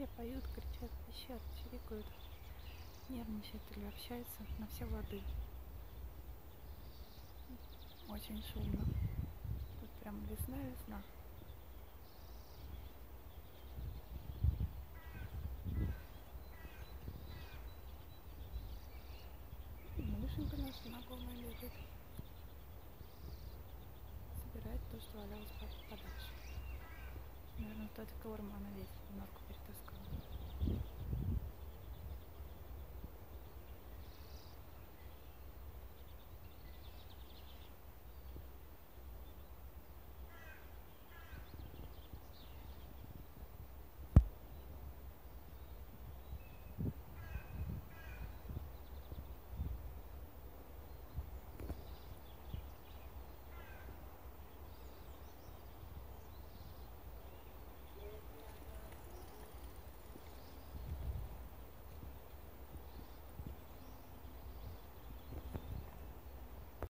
все поют, кричат, пищат, чирикают, нервничают или общаются на все лады. Очень шумно. Тут прям весна-весна. Малышенька наша знакомая бегает. Собирает то, что валялось подальше. Наверное, в тот ковр она весь немножко перетаскала.